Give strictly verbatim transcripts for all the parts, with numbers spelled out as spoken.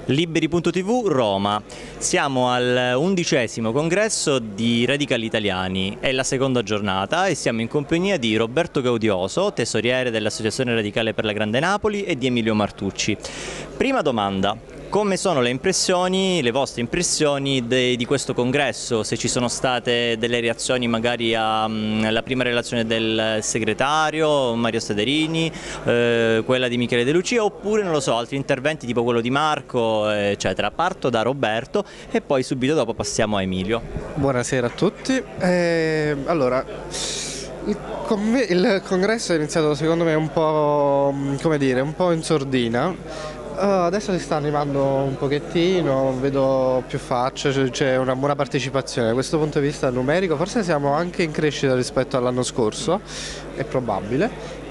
Liberi punto tivù Roma, siamo al undicesimo congresso di Radicali Italiani, è la seconda giornata e siamo in compagnia di Roberto Gaudioso, tesoriere dell'Associazione Radicale per la Grande Napoli, e di Emilio Martucci. Prima domanda. Come sono le impressioni, le vostre impressioni de, di questo congresso? Se ci sono state delle reazioni magari alla prima relazione del segretario Mario Stederini, eh, quella di Michele De Lucia, oppure non lo so, altri interventi tipo quello di Marco, eccetera. Parto da Roberto e poi subito dopo passiamo a Emilio. Buonasera a tutti. Eh, allora, il, il congresso è iniziato secondo me un po', come dire, un po' in sordina. Uh, adesso si sta animando un pochettino, vedo più facce, c'è una buona partecipazione. Da questo punto di vista numerico forse siamo anche in crescita rispetto all'anno scorso, è probabile.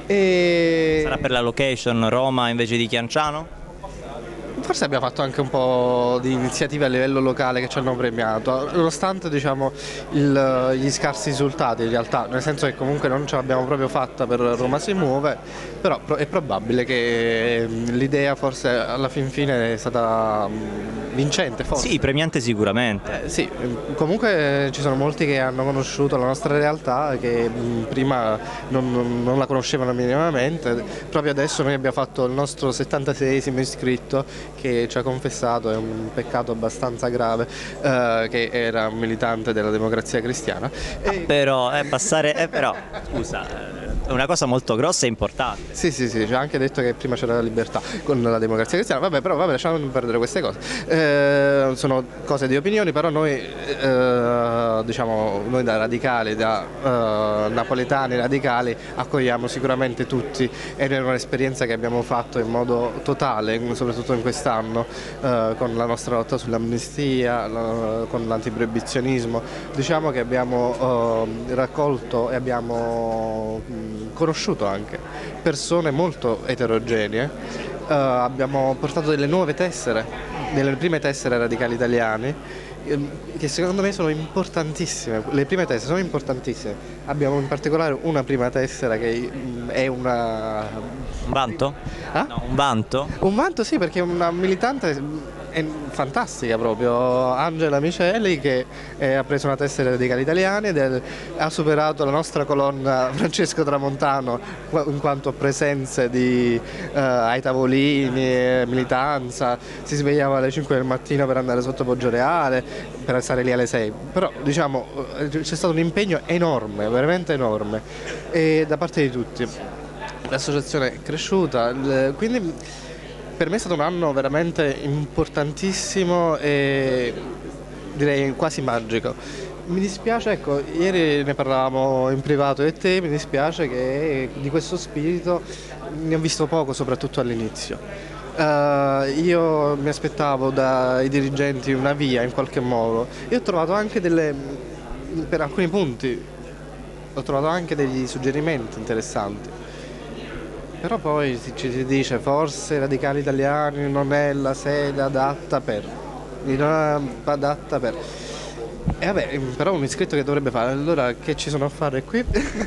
E... Sarà per la location Roma invece di Chianciano? Forse abbiamo fatto anche un po' di iniziative a livello locale che ci hanno premiato, nonostante diciamo, il, gli scarsi risultati in realtà, nel senso che comunque non ce l'abbiamo proprio fatta per Roma si muove, però è probabile che l'idea forse alla fin fine è stata vincente. Forse. Sì, premiante sicuramente. Eh, sì, comunque ci sono molti che hanno conosciuto la nostra realtà, che prima non, non, non la conoscevano minimamente. Proprio adesso noi abbiamo fatto il nostro settantaseiesimo iscritto, che ci ha confessato, è un peccato abbastanza grave, eh, che era un militante della Democrazia Cristiana. E... Ah, però, eh, passare, eh, però, scusa, è una cosa molto grossa e importante. Sì, sì, sì, ci ha anche detto che prima c'era la libertà con la Democrazia Cristiana, vabbè, però vabbè, lasciamo perdere queste cose. Eh, sono cose di opinioni, però noi, eh, diciamo, noi da radicali, da eh, napoletani radicali, accogliamo sicuramente tutti, ed è un'esperienza che abbiamo fatto in modo totale, soprattutto in quest'anno, eh, con la nostra lotta sull'amnistia, la, con l'antiproibizionismo. Diciamo che abbiamo eh, raccolto e abbiamo mh, conosciuto anche persone molto eterogenee, eh, abbiamo portato delle nuove tessere, delle prime tessere radicali italiani, che secondo me sono importantissime. Le prime tessere sono importantissime. Abbiamo in particolare una prima tessera che è una... Un vanto? Eh? No, un vanto? Un vanto sì, perché è una militante è fantastica proprio, Angela Miceli, che è, ha preso una tessera Radicali Italiani ed è, ha superato la nostra colonna Francesco Tramontano in quanto a presenze di, uh, ai tavolini, militanza, si svegliava alle cinque del mattino per andare sotto Poggioreale, per stare lì alle sei, però diciamo c'è stato un impegno enorme, veramente enorme, e da parte di tutti. L'associazione è cresciuta, quindi per me è stato un anno veramente importantissimo e direi quasi magico. Mi dispiace, ecco, ieri ne parlavamo in privato e te, mi dispiace che di questo spirito ne ho visto poco, soprattutto all'inizio. Uh, io mi aspettavo dai dirigenti una via in qualche modo e ho trovato anche delle, per alcuni punti, ho trovato anche degli suggerimenti interessanti. Però poi ci si dice forse Radicali Italiani non è la sede adatta per, non è adatta per. E eh vabbè, però un iscritto che dovrebbe fare, allora che ci sono a fare qui?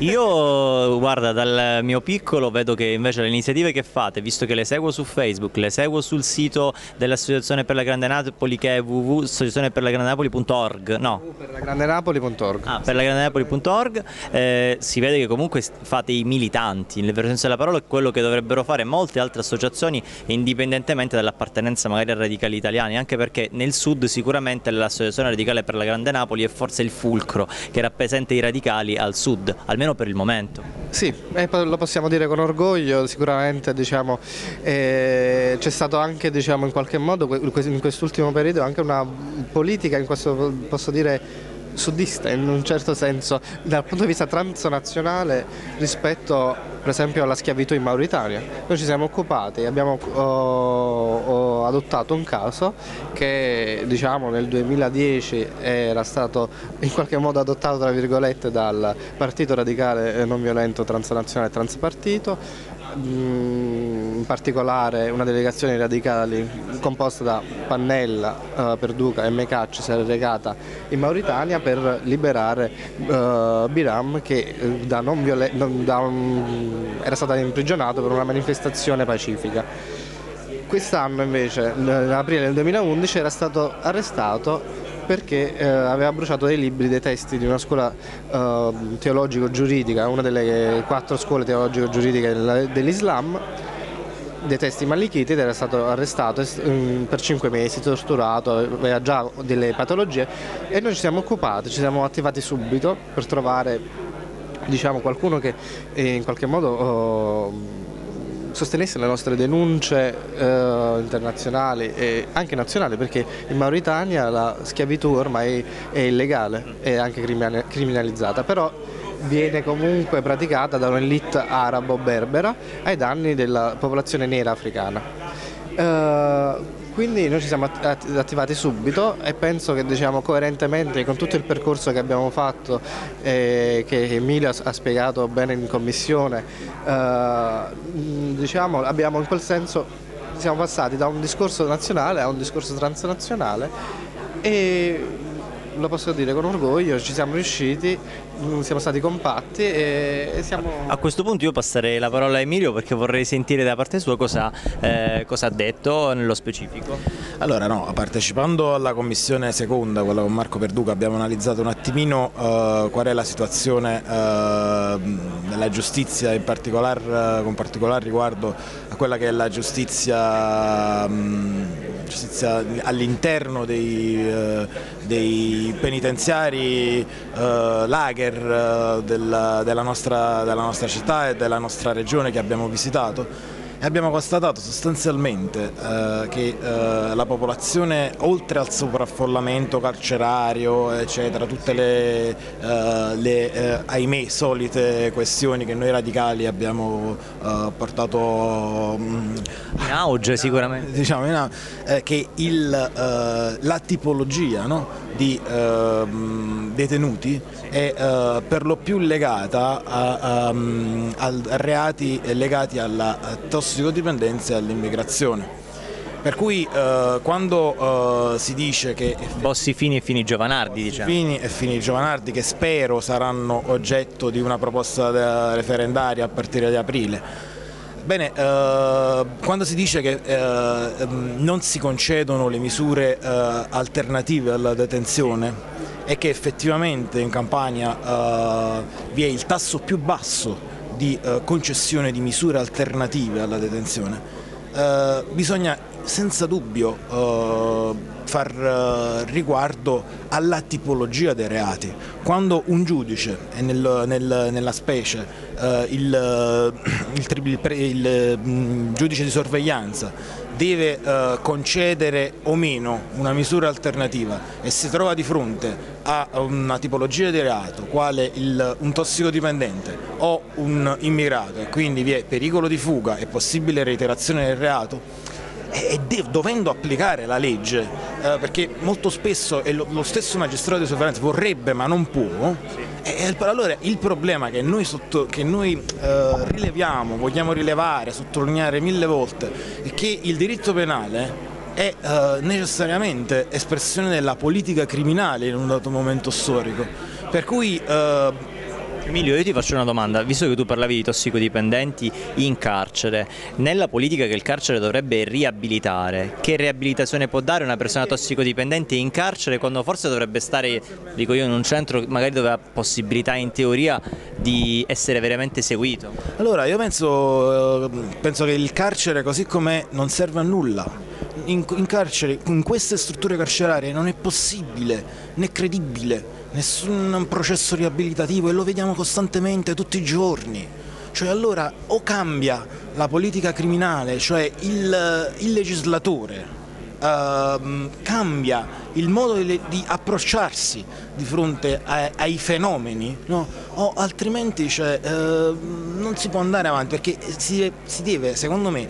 Io, guarda, dal mio piccolo vedo che invece le iniziative che fate, visto che le seguo su Facebook, le seguo sul sito dell'Associazione per la Grande Napoli, che è w w w punto associazione per la grande napoli punto org, no? per la grande napoli punto org. Ah, per la grande napoli punto org, eh, si vede che comunque fate i militanti, nel vero senso della parola, è quello che dovrebbero fare molte altre associazioni, indipendentemente dall'appartenenza magari a Radicali Italiani, anche perché nel sud sicuramente l'Associazione Radicale per la Grande Napoli è forse il fulcro che rappresenta i radicali al sud, almeno per il momento. Sì, eh, lo possiamo dire con orgoglio, sicuramente diciamo, eh, c'è stato anche diciamo, in qualche modo in quest'ultimo periodo anche una politica, in questo posso dire sudista in un certo senso dal punto di vista transnazionale rispetto per esempio alla schiavitù in Mauritania. Noi ci siamo occupati e abbiamo oh, oh, adottato un caso che diciamo nel duemiladieci era stato in qualche modo adottato tra virgolette dal Partito Radicale Non Violento Transnazionale Transpartito, in particolare una delegazione radicali composta da Pannella, eh, Perduca e Mecacci si era recata in Mauritania per liberare eh, Biram che da non da un, era stato imprigionato per una manifestazione pacifica. quest'anno invece, nell'aprile del duemilaundici, era stato arrestato perché eh, aveva bruciato dei libri, dei testi di una scuola eh, teologico-giuridica, una delle quattro scuole teologico-giuridiche dell'Islam, dei testi mallichiti, ed era stato arrestato per cinque mesi, torturato, aveva già delle patologie, e noi ci siamo occupati, ci siamo attivati subito per trovare, diciamo, qualcuno che in qualche modo oh, sostenesse le nostre denunce eh, internazionali e anche nazionali, perché in Mauritania la schiavitù ormai è illegale e anche criminalizzata, però viene comunque praticata da un'elite arabo-berbera ai danni della popolazione nera africana. Uh, quindi noi ci siamo attivati subito e penso che, diciamo, coerentemente con tutto il percorso che abbiamo fatto e che Emilio ha spiegato bene in commissione, uh, diciamo, abbiamo in quel senso siamo passati da un discorso nazionale a un discorso transnazionale, e lo posso dire con orgoglio, ci siamo riusciti, siamo stati compatti e siamo... A questo punto io passerei la parola a Emilio, perché vorrei sentire da parte sua cosa, eh, cosa ha detto nello specifico. Allora, no, partecipando alla commissione seconda, quella con Marco Perduca, abbiamo analizzato un attimino eh, qual è la situazione eh, della giustizia, in particolare, con particolare riguardo a quella che è la giustizia, mh, giustizia all'interno dei, eh, dei penitenziari, eh, lager eh, della, della, nostra, della nostra città e della nostra regione che abbiamo visitato. E abbiamo constatato sostanzialmente eh, che eh, la popolazione, oltre al sovraffollamento carcerario, eccetera, tutte le, eh, le eh, ahimè solite questioni che noi radicali abbiamo eh, portato mh, in auge sicuramente, diciamo, in, eh, che il, eh, la tipologia, no, di eh, detenuti è eh, per lo più legata a, a, a reati legati alla tossicodipendenza e all'immigrazione. Per cui eh, quando eh, si dice che Bossi Fini e Fini Giovanardi, diciamo. Fini e Fini Giovanardi, che spero saranno oggetto di una proposta referendaria a partire da aprile. Bene, eh, quando si dice che eh, non si concedono le misure eh, alternative alla detenzione e che effettivamente in Campania eh, vi è il tasso più basso di eh, concessione di misure alternative alla detenzione, eh, bisogna senza dubbio eh, far eh, riguardo alla tipologia dei reati. Quando un giudice, e nel, nel, nella specie eh, il, il, il, il, il giudice di sorveglianza, deve eh, concedere o meno una misura alternativa e si trova di fronte a una tipologia di reato quale il, un tossicodipendente o un immigrato, e quindi vi è pericolo di fuga e possibile reiterazione del reato, e dovendo applicare la legge, eh, perché molto spesso è lo, lo stesso magistrato di sorveglianza vorrebbe ma non può, e allora il problema che noi, sotto, che noi eh, rileviamo, vogliamo rilevare, sottolineare mille volte, è che il diritto penale è eh, necessariamente espressione della politica criminale in un dato momento storico, per cui eh, Emilio, io ti faccio una domanda, visto che tu parlavi di tossicodipendenti in carcere, nella politica che il carcere dovrebbe riabilitare, che riabilitazione può dare una persona tossicodipendente in carcere quando forse dovrebbe stare, dico io, in un centro magari dove ha possibilità in teoria di essere veramente seguito? Allora, io penso, penso che il carcere così com'è non serve a nulla. In, in carcere, in queste strutture carcerarie non è possibile né credibile nessun processo riabilitativo, e lo vediamo costantemente tutti i giorni. Cioè, allora o cambia la politica criminale, cioè il, il legislatore Uh, cambia il modo di, di approcciarsi di fronte a, ai fenomeni, no? O altrimenti, cioè, uh, non si può andare avanti, perché si, si deve, secondo me,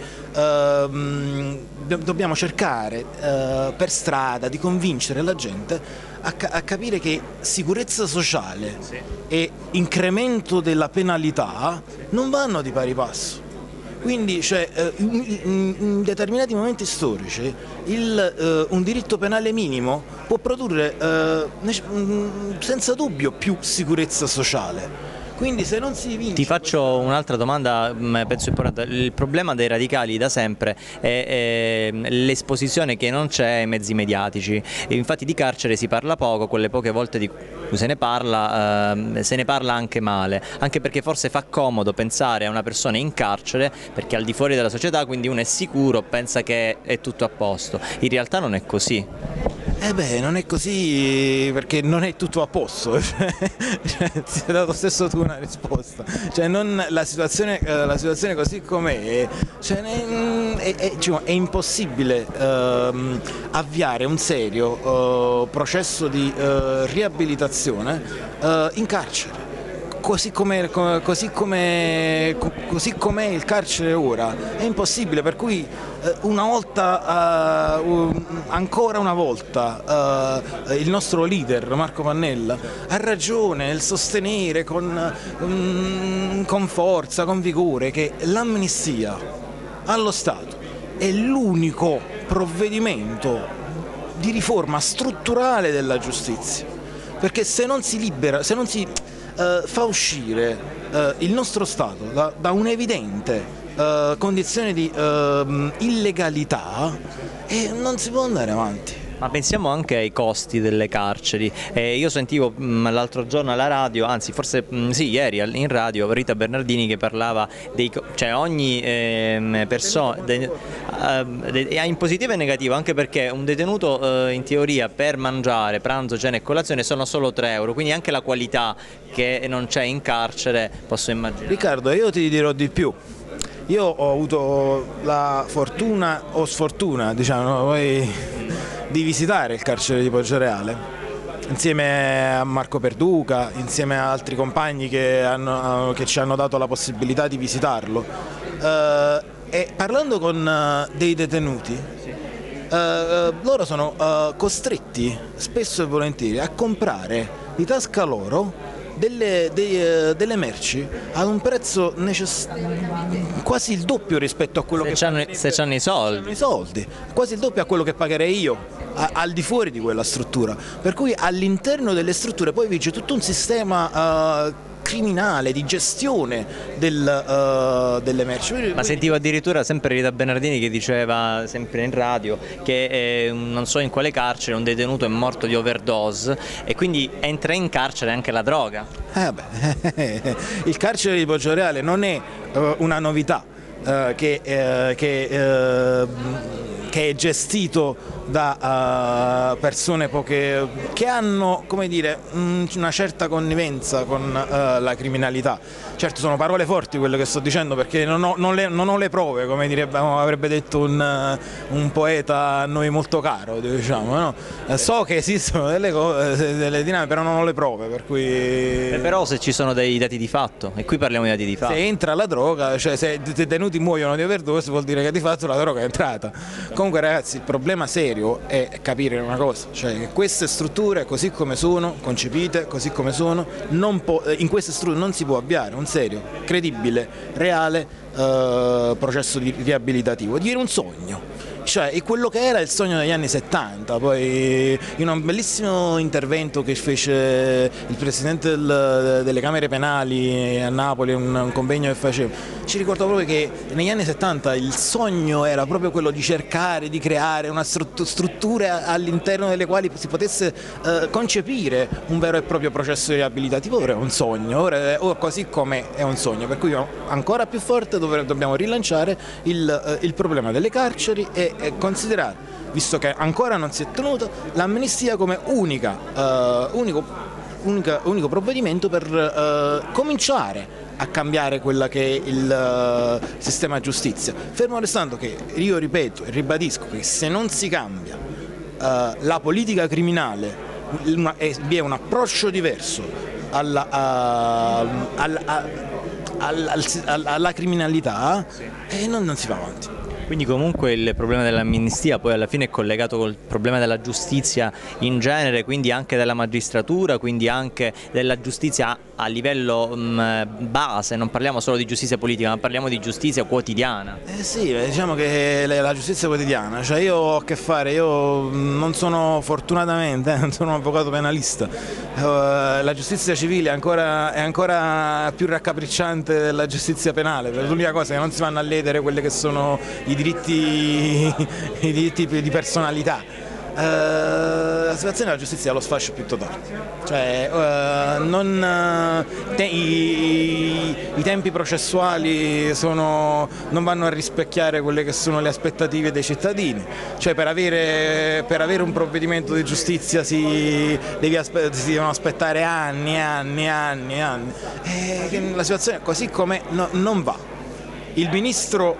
uh, dobbiamo cercare uh, per strada di convincere la gente a, a capire che sicurezza sociale sì. e incremento della penalità non vanno di pari passo. Quindi, cioè, in, in determinati momenti storici il, uh, un diritto penale minimo può produrre uh, senza dubbio più sicurezza sociale. Quindi se non si vince... Ti faccio un'altra domanda, penso importante. Il problema dei radicali da sempre è, è l'esposizione che non c'è ai mezzi mediatici. E infatti di carcere si parla poco, quelle poche volte di cui se ne parla, eh, se ne parla anche male, anche perché forse fa comodo pensare a una persona in carcere perché al di fuori della società, quindi uno è sicuro, pensa che è tutto a posto. In realtà non è così. Eh beh, non è così perché non è tutto a posto, cioè, cioè, ti hai dato stesso tu una risposta, cioè, non, la, situazione, eh, la situazione così com'è, cioè, è, è, è, cioè, è impossibile ehm, avviare un serio eh, processo di eh, riabilitazione eh, in carcere. Così come così come così com'è il carcere ora è impossibile, per cui una volta uh, ancora una volta uh, il nostro leader Marco Pannella ha ragione nel sostenere con, um, con forza, con vigore, che l'amnistia allo Stato è l'unico provvedimento di riforma strutturale della giustizia, perché se non si libera, se non si Uh, fa uscire uh, il nostro Stato da, da un'evidente uh, condizione di uh, illegalità e non si può andare avanti. Ma pensiamo anche ai costi delle carceri. Eh, io sentivo l'altro giorno alla radio, anzi forse mh, sì, ieri in radio, Rita Bernardini che parlava dei, cioè ogni eh, persona ha in positivo e negativo, anche perché un detenuto eh, in teoria per mangiare pranzo, cena e colazione sono solo tre euro, quindi anche la qualità che non c'è in carcere posso immaginare. Riccardo, io ti dirò di più. Io ho avuto la fortuna o sfortuna, diciamo, poi, di visitare il carcere di Poggioreale insieme a Marco Perduca, insieme a altri compagni che, hanno, che ci hanno dato la possibilità di visitarlo. Uh, e parlando con uh, dei detenuti, uh, uh, loro sono uh, costretti spesso e volentieri a comprare di tasca loro Delle, dei, delle merci ad un prezzo quasi il doppio rispetto a quello se che c'hanno, se c'hanno i soldi. i soldi, quasi il doppio a quello che pagherei io a, al di fuori di quella struttura, per cui all'interno delle strutture poi vige tutto un sistema uh, criminale di gestione del, uh, delle merci. Ma sentivo addirittura sempre Rita Bernardini che diceva sempre in radio che eh, non so in quale carcere un detenuto è morto di overdose e quindi entra in carcere anche la droga. Eh beh, il carcere di Poggioreale non è uh, una novità uh, che, uh, che, uh, che è gestito da uh, persone poche, che hanno, come dire, una certa connivenza con uh, la criminalità. Certo sono parole forti quelle che sto dicendo perché non ho, non le, non ho le prove, come direbbe, avrebbe detto un, uh, un poeta a noi molto caro, diciamo, no? So che esistono delle, cose, delle dinamiche, però non ho le prove, per cui... Eh, però se ci sono dei dati di fatto, e qui parliamo di dati di fatto. Se entra la droga, cioè se i detenuti muoiono di overdose vuol dire che di fatto la droga è entrata. Comunque ragazzi, il problema serio è capire una cosa, cioè che queste strutture così come sono, concepite così come sono, non in queste strutture non si può avviare un serio, credibile, reale eh, processo di riabilitativo, di un sogno. Cioè è quello che era il sogno degli anni settanta, poi in un bellissimo intervento che fece il presidente del, delle Camere Penali a Napoli, un, un convegno che faceva, ci ricordò proprio che negli anni settanta il sogno era proprio quello di cercare di creare una strutture all'interno delle quali si potesse eh, concepire un vero e proprio processo riabilitativo. Ora è un sogno, ora, è, ora così come è un sogno, per cui ancora più forte dove, dobbiamo rilanciare il, eh, il problema delle carceri e e considerare, visto che ancora non si è tenuto, l'amnistia come unica, uh, unico, unica, unico provvedimento per uh, cominciare a cambiare quella che è il uh, sistema giustizia. Fermo restando che io ripeto e ribadisco che se non si cambia uh, la politica criminale, una, e vi è un approccio diverso alla, uh, alla, alla, alla, alla criminalità, e non, non si va avanti. Quindi comunque il problema dell'amnistia poi alla fine è collegato col problema della giustizia in genere, quindi anche della magistratura, quindi anche della giustizia a livello mh, base, non parliamo solo di giustizia politica, ma parliamo di giustizia quotidiana. Eh sì, diciamo che la giustizia quotidiana, cioè io ho a che fare, io non sono fortunatamente, non sono un avvocato penalista, la giustizia civile è ancora, è ancora più raccapricciante della giustizia penale, per l'unica cosa è che non si vanno a ledere quelli che sono i diritti, i diritti di personalità. Uh, la situazione della giustizia ha lo sfascio più totale, cioè uh, non, uh, te, i, i tempi processuali sono, non vanno a rispecchiare quelle che sono le aspettative dei cittadini, cioè per avere, per avere un provvedimento di giustizia si, devi aspe si devono aspettare anni e anni e anni e anni, e la situazione così come no, non va. Il ministro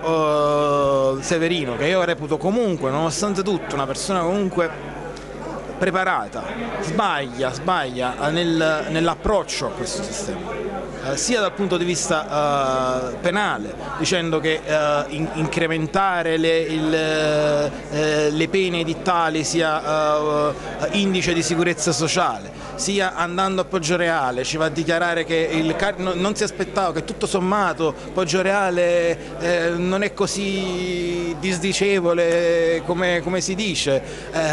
uh, Severino, che io reputo comunque, nonostante tutto, una persona comunque preparata, sbaglia, sbaglia nel, nell'approccio a questo sistema, uh, sia dal punto di vista uh, penale, dicendo che uh, in, incrementare le, il, uh, le pene edittali sia uh, indice di sicurezza sociale, sia andando a Poggioreale, ci va a dichiarare che il, non si aspettava, che tutto sommato Poggioreale eh, non è così disdicevole come, come si dice,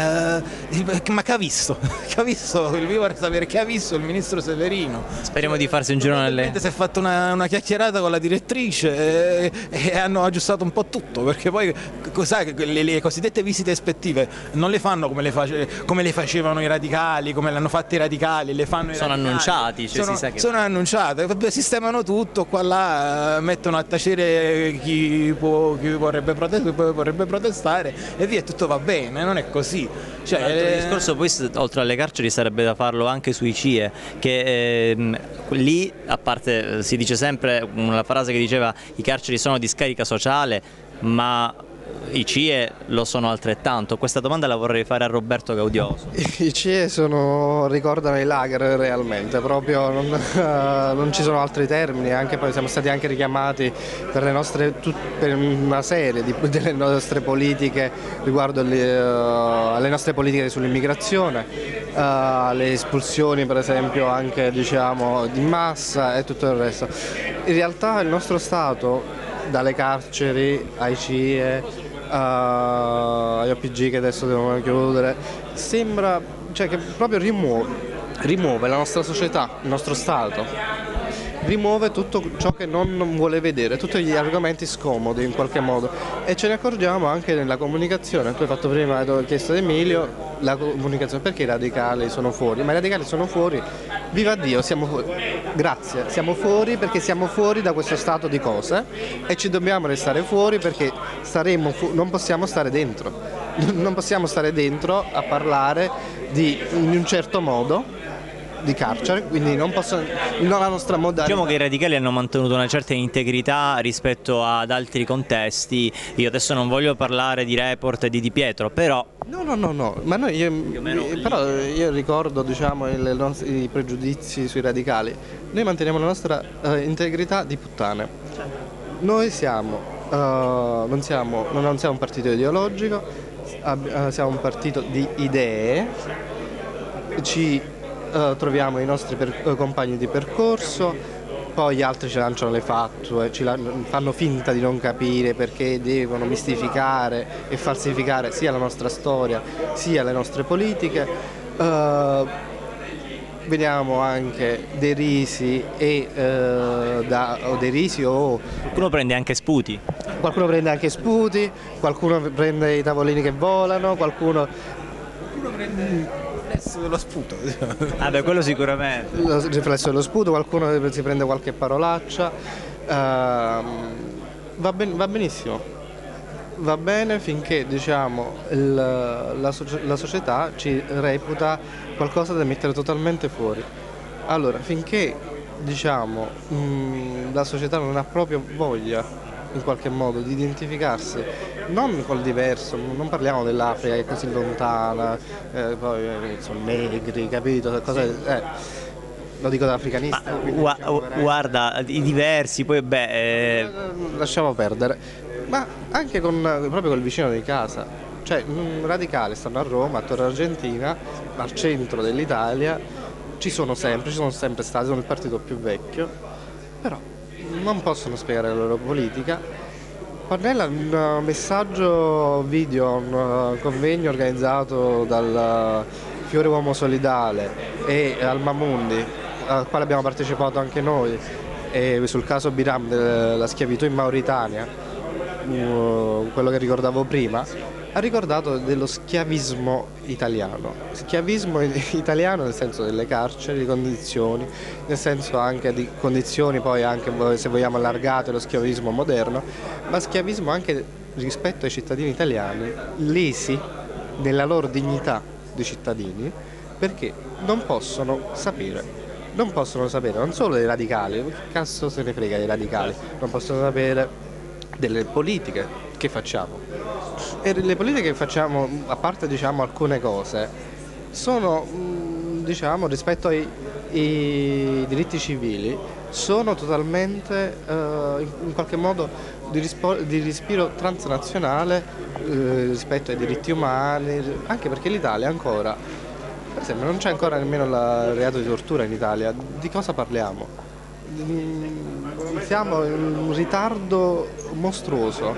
eh, ma che ha visto? Che ha visto? Io vorrei sapere che ha visto il ministro Severino. Speriamo di farsi un giro nelle... Si è fatto una, una chiacchierata con la direttrice e, e hanno aggiustato un po' tutto, perché poi sai, le, le cosiddette visite ispettive non le fanno come le, face, come le facevano i radicali, come le hanno fatte i radicali. Le fanno sono radicali. annunciati, cioè sono, si sa che... sono annunciate, sistemano tutto, qua là mettono a tacere chi, può, chi vorrebbe, protestare, chi vorrebbe protestare e via, tutto va bene, non è così. Cioè, il discorso poi oltre alle carceri sarebbe da farlo anche sui C I E, che ehm, lì, a parte si dice sempre una frase che diceva i carceri sono di scarica sociale, ma i C I E lo sono altrettanto. Questa domanda la vorrei fare a Roberto Gaudioso. I C I E sono, ricordano i lager realmente, proprio non, uh, non ci sono altri termini, anche poi siamo stati anche richiamati per, le nostre, tut, per una serie di, delle nostre politiche riguardo le, uh, alle nostre politiche sull'immigrazione, uh, le espulsioni per esempio anche diciamo di massa e tutto il resto. In realtà il nostro Stato, dalle carceri ai C I E, uh, agli O P G che adesso devono chiudere, sembra cioè, che proprio rimuove, rimuove la nostra società, il nostro Stato, rimuove tutto ciò che non vuole vedere, tutti gli argomenti scomodi in qualche modo, e ce ne accorgiamo anche nella comunicazione. Tu hai fatto prima, hai chiesto ad Emilio, la comunicazione, perché i radicali sono fuori? Ma i radicali sono fuori, viva Dio, siamo fuori, grazie, siamo fuori perché siamo fuori da questo stato di cose e ci dobbiamo restare fuori perché staremo fu non possiamo stare dentro, non possiamo stare dentro a parlare di, in un certo modo, di carcere, quindi non possono, non la nostra modalità. Diciamo che i radicali hanno mantenuto una certa integrità rispetto ad altri contesti. Io adesso non voglio parlare di Report e di Di Pietro, però no no no no ma noi io, però io ricordo diciamo il, nostri, i pregiudizi sui radicali. Noi manteniamo la nostra uh, integrità di puttane. Noi siamo uh, non siamo non siamo un partito ideologico, uh, siamo un partito di idee. Ci Uh, troviamo i nostri per, uh, compagni di percorso, poi gli altri ci lanciano le fattue, ci la, fanno finta di non capire perché devono mistificare e falsificare sia la nostra storia sia le nostre politiche. Uh, veniamo anche derisi e uh, da, o derisi o qualcuno prende anche sputi. Qualcuno prende anche sputi, qualcuno prende i tavolini che volano, qualcuno, qualcuno prende dello sputo. Ah beh, quello sicuramente. Il riflesso dello sputo, qualcuno si prende qualche parolaccia, uh, va, ben, va benissimo, va bene finché diciamo, il, la, la società ci reputa qualcosa da mettere totalmente fuori. Allora, finché diciamo, mh, la società non ha proprio voglia in qualche modo di identificarsi non col diverso, non parliamo dell'Africa che è così lontana, eh, poi eh, sono negri, capito? Cosa, eh, lo dico da africanista. Ma, gua, guarda, i diversi, poi beh... Eh... Lasciamo perdere. ma anche con, proprio col vicino di casa, cioè mm, radicali stanno a Roma, a Torre Argentina, al centro dell'Italia, ci sono sempre, ci sono sempre stati, sono il partito più vecchio, però non possono spiegare la loro politica. Pannella, un messaggio video, un convegno organizzato dal Fiore Uomo Solidale e Alma Mundi, al quale abbiamo partecipato anche noi, e sul caso Biram della schiavitù in Mauritania, quello che ricordavo prima, ha ricordato dello schiavismo italiano. Schiavismo italiano nel senso delle carceri, di condizioni, nel senso anche di condizioni poi anche, se vogliamo, allargate allo schiavismo moderno, ma schiavismo anche rispetto ai cittadini italiani, lesi nella loro dignità di cittadini, perché non possono sapere. Non possono sapere non solo dei radicali, che cazzo se ne frega dei radicali, non possono sapere delle politiche che facciamo. E le politiche che facciamo, a parte diciamo alcune cose, sono diciamo rispetto ai, ai diritti civili, sono totalmente eh, in qualche modo di, rispo, di respiro transnazionale eh, rispetto ai diritti umani, anche perché l'Italia ancora, per esempio, non c'è ancora nemmeno il reato di tortura in Italia. Di cosa parliamo? Siamo in un ritardo mostruoso,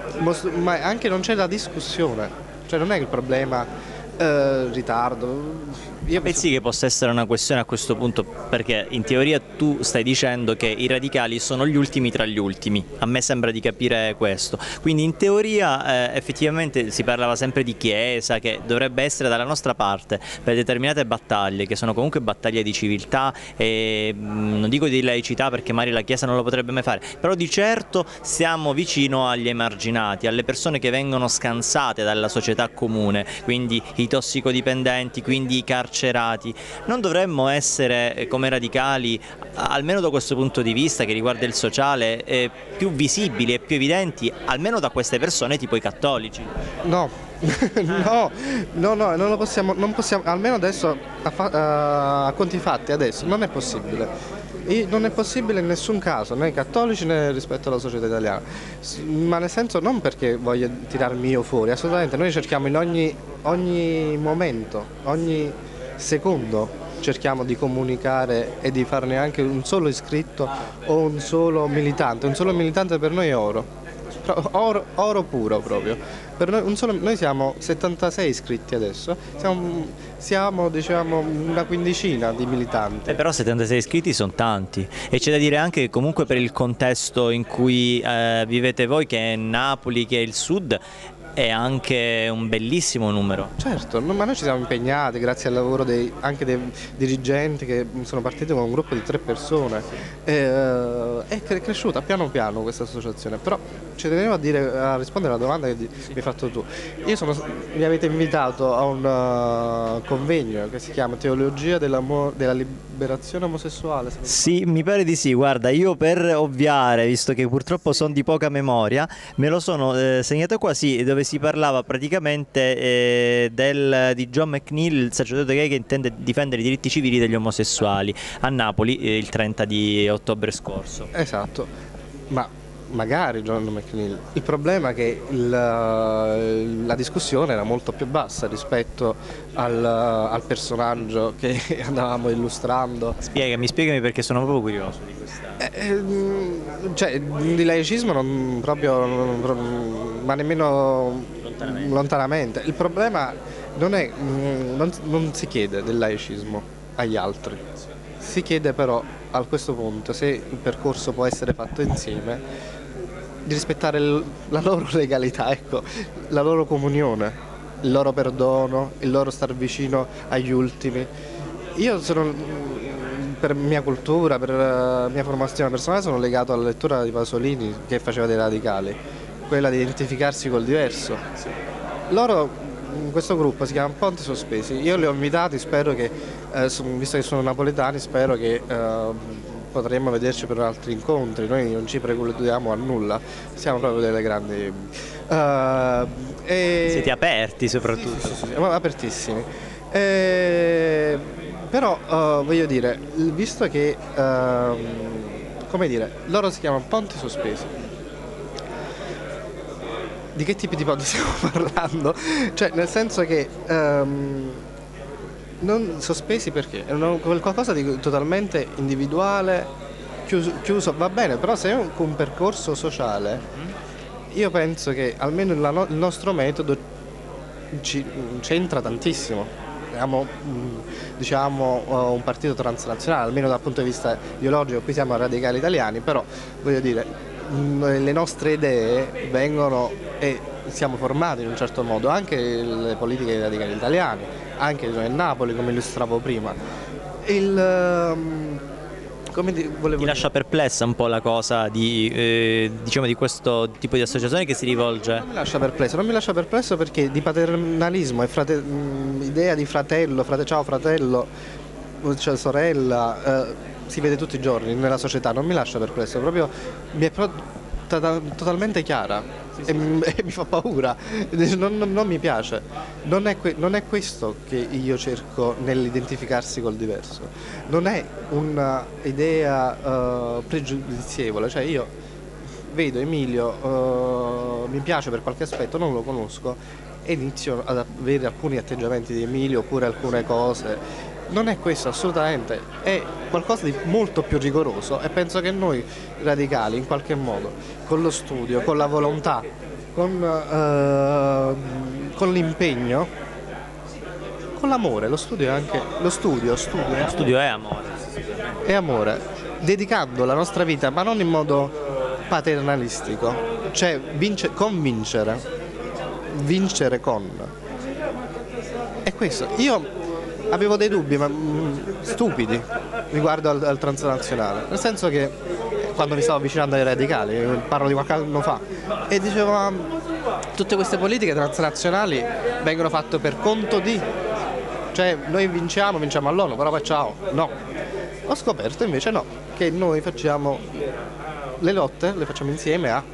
ma anche non c'è la discussione, cioè non è il problema eh, ritardo. Io pensi che possa essere una questione a questo punto, perché in teoria tu stai dicendo che i radicali sono gli ultimi tra gli ultimi, a me sembra di capire questo, quindi in teoria eh, effettivamente si parlava sempre di Chiesa che dovrebbe essere dalla nostra parte per determinate battaglie che sono comunque battaglie di civiltà e mh, non dico di laicità perché magari la Chiesa non lo potrebbe mai fare, però di certo siamo vicino agli emarginati, alle persone che vengono scansate dalla società comune, quindi i tossicodipendenti, quindi i carcerati. Non dovremmo essere come radicali, almeno da questo punto di vista che riguarda il sociale, eh, più visibili e più evidenti, almeno da queste persone tipo i cattolici? No, no, no, no, non lo possiamo, non possiamo, almeno adesso a, a conti fatti adesso non è possibile. E non è possibile in nessun caso, né cattolici né rispetto alla società italiana, ma nel senso non perché voglio tirarmi io fuori, assolutamente, noi cerchiamo in ogni, ogni momento, ogni secondo cerchiamo di comunicare e di farne anche un solo iscritto o un solo militante, un solo militante per noi è oro, oro, oro puro proprio. Per noi, un solo, noi siamo settantasei iscritti adesso, siamo, siamo diciamo una quindicina di militanti. Eh, però settantasei iscritti sono tanti e c'è da dire anche che comunque per il contesto in cui eh, vivete voi, che è Napoli, che è il sud, è anche un bellissimo numero. Certo, ma noi ci siamo impegnati grazie al lavoro dei, anche dei dirigenti che sono partiti con un gruppo di tre persone. E, è cresciuta piano piano questa associazione, però ci tenevo a, dire, a rispondere alla domanda che sì. mi hai fatto tu. Io sono, mi avete invitato a un uh, convegno che si chiama Teologia della, della liberazione omosessuale. Sì, mi pare di sì, guarda, io per ovviare, visto che purtroppo sono di poca memoria, me lo sono eh, segnato qua, sì, dove si parlava praticamente eh, del, di John McNeil, il sacerdote gay che intende difendere i diritti civili degli omosessuali a Napoli eh, il trenta di ottobre scorso. Esatto, ma magari John McNeil. Il problema è che il, la discussione era molto più bassa rispetto al, al personaggio che andavamo illustrando. Spiegami, spiegami perché sono proprio curioso di questa. Eh, cioè, di laicismo non proprio, non, ma nemmeno lontanamente. lontanamente. Il problema non è, non, non si chiede del laicismo agli altri, si chiede però a questo punto se il percorso può essere fatto insieme, di rispettare il, la loro legalità, ecco, la loro comunione, il loro perdono, il loro star vicino agli ultimi. Io sono, per mia cultura, per mia formazione personale, sono legato alla lettura di Pasolini che faceva dei radicali, quella di identificarsi col diverso. Loro, questo gruppo si chiama Ponti Sospesi, io li ho invitati, spero che, eh, visto che sono napoletani, spero che eh, potremmo vederci per altri incontri, noi non ci precludiamo a nulla, siamo proprio delle grandi... Uh, e... Siete aperti soprattutto. Sì, sì, sì, sì, apertissimi. E... Però uh, voglio dire, visto che, uh, come dire, loro si chiamano Ponti Sospesi, di che tipi di pod stiamo parlando? Cioè, nel senso che um, non sospesi perché? È una, qualcosa di totalmente individuale, chiuso, chiuso, va bene, però se è un, un percorso sociale, io penso che almeno il, no, il nostro metodo ci, c'entra tantissimo. Siamo diciamo, un partito transnazionale, almeno dal punto di vista ideologico, qui siamo radicali italiani, però voglio dire, le nostre idee vengono e siamo formati in un certo modo, anche le politiche dei radicali italiani, anche noi a Napoli, come illustravo prima. Il, come di, volevo Ti lascia perplessa un po' la cosa di, eh, diciamo di questo tipo di associazione che si rivolge? Non mi lascia perplesso, non mi lascia perplesso perché di paternalismo e frate, mh, idea di fratello, frate, ciao fratello, cioè sorella, eh, si vede tutti i giorni nella società, non mi lascia perplesso, proprio mi è pro, ta, totalmente chiara. E, e mi fa paura, non, non, non mi piace, non è, que, non è questo che io cerco nell'identificarsi col diverso, non è un'idea uh, pregiudizievole, cioè io vedo Emilio, uh, mi piace per qualche aspetto, non lo conosco e inizio ad avere alcuni atteggiamenti di Emilio oppure alcune cose. Non è questo assolutamente, è qualcosa di molto più rigoroso e penso che noi radicali in qualche modo, con lo studio, con la volontà, con, uh, con l'impegno, con l'amore, lo studio è anche, lo studio, studio, Lo studio è amore. è amore, dedicando la nostra vita, ma non in modo paternalistico, cioè vince, convincere, vincere con. È questo, io avevo dei dubbi, ma mh, stupidi, riguardo al, al transnazionale, nel senso che quando mi stavo avvicinando ai radicali, parlo di qualche anno fa, e dicevo, ma tutte queste politiche transnazionali vengono fatte per conto di, cioè noi vinciamo, vinciamo all'ONU, però poi ciao, no. Ho scoperto invece no, che noi facciamo le lotte, le facciamo insieme a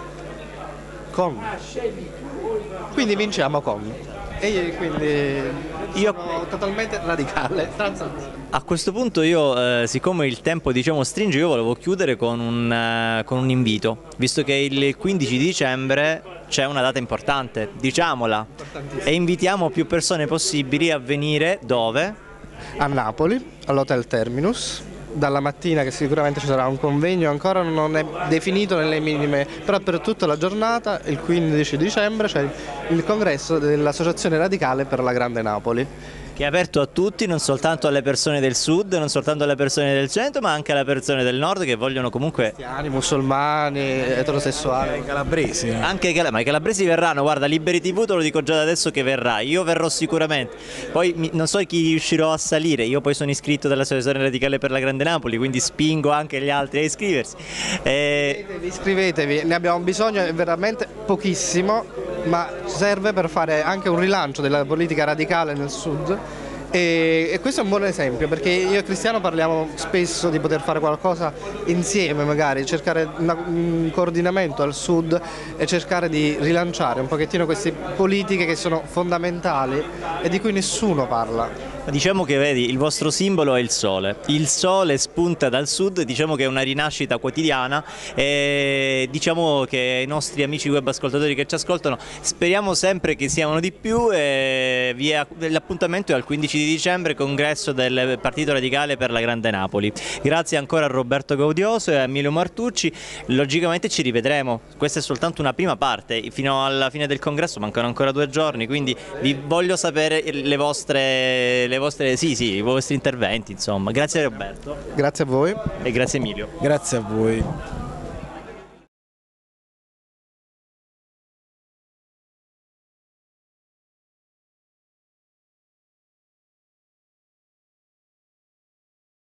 con, quindi vinciamo con. E quindi io sono totalmente radicale. A questo punto io, eh, siccome il tempo diciamo stringe, io volevo chiudere con un, eh, con un invito, visto che il quindici dicembre c'è una data importante, diciamola, e invitiamo più persone possibili a venire dove? A Napoli, all'Hotel Terminus. Dalla mattina, che sicuramente ci sarà un convegno, ancora non è definito nelle minime, però per tutta la giornata, il quindici dicembre, c'è il congresso dell'Associazione Radicale per la Grande Napoli. Che è aperto a tutti, non soltanto alle persone del sud, non soltanto alle persone del centro, ma anche alle persone del nord che vogliono comunque... Cristiani, musulmani, eterosessuali. I calabresi. Anche i calabresi, ma i calabresi verranno, guarda, Liberi tivù te lo dico già da adesso che verrà, io verrò sicuramente, poi mi, non so chi riuscirò a salire, io poi sono iscritto dell'Associazione Radicale per la Grande Napoli, quindi spingo anche gli altri a iscriversi. E... Iscrivetevi, iscrivetevi, ne abbiamo bisogno veramente pochissimo, ma serve per fare anche un rilancio della politica radicale nel sud. E, e questo è un buon esempio, perché io e Cristiano parliamo spesso di poter fare qualcosa insieme, magari cercare una, un coordinamento al sud e cercare di rilanciare un pochettino queste politiche che sono fondamentali e di cui nessuno parla. Diciamo che vedi, il vostro simbolo è il sole, il sole spunta dal sud, diciamo che è una rinascita quotidiana e diciamo che i nostri amici web ascoltatori che ci ascoltano speriamo sempre che siano di più e via, l'appuntamento è al quindici di dicembre, congresso del Partito Radicale per la Grande Napoli. Grazie ancora a Roberto Gaudioso e a Emilio Martucci, logicamente ci rivedremo, questa è soltanto una prima parte, fino alla fine del congresso mancano ancora due giorni, quindi vi voglio sapere le vostre... Le vostre, sì, sì, i vostri interventi, insomma. Grazie Roberto. Grazie a voi. E grazie Emilio. Grazie a voi.